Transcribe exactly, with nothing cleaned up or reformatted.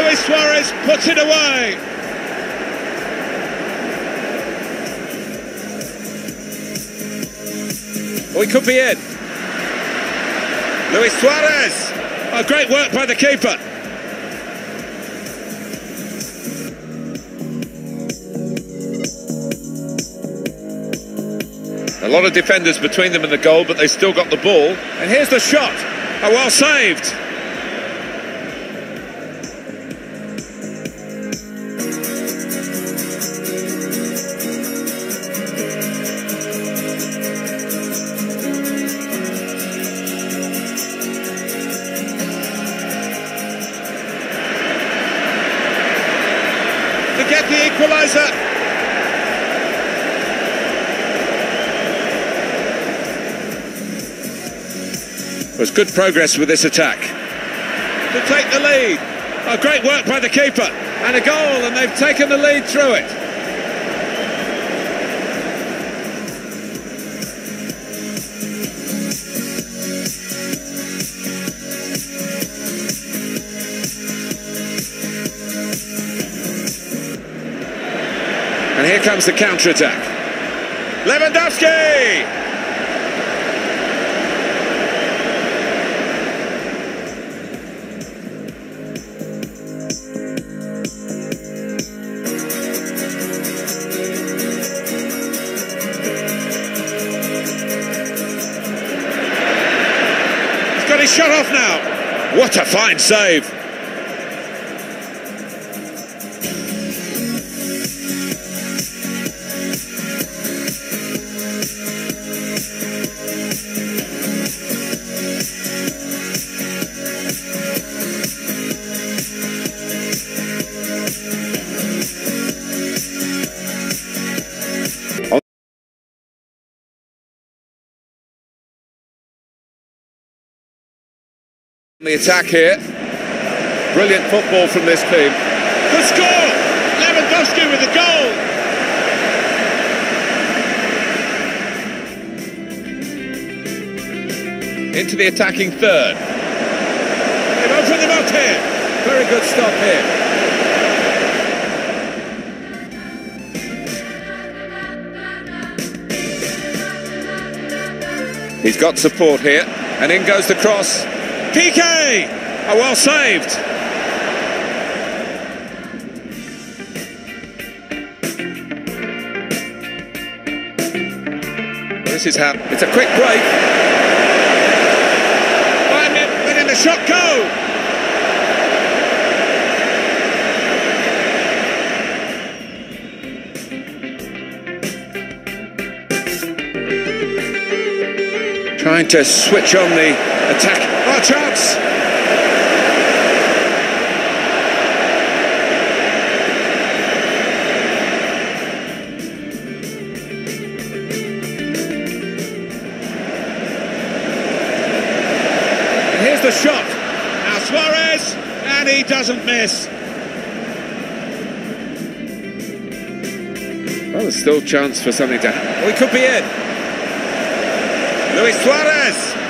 Luis Suarez puts it away. Oh, he could be in. Luis Suarez. Oh, great work by the keeper. A lot of defenders between them and the goal, but they still got the ball. And here's the shot. Oh, well saved. To get the equaliser. Was good progress with this attack. To take the lead. Oh, great work by the keeper. And a goal, and they've taken the lead through it. And here comes the counter-attack. Lewandowski! Got his shot off now. What a fine save. The attack here. Brilliant football from this team. The score! Lewandowski with the goal! Into the attacking third. They've opened them up here. Very good stop here. He's got support here. And in goes the cross. P K! Oh, well saved. Well, this is how... It's a quick break. Bayern letting the shot go. Trying to switch on the attack. Oh, chance! And here's the shot. Now Suarez, and he doesn't miss. Well, there's still chance for something to happen. Oh, he could be in. Luis Suarez!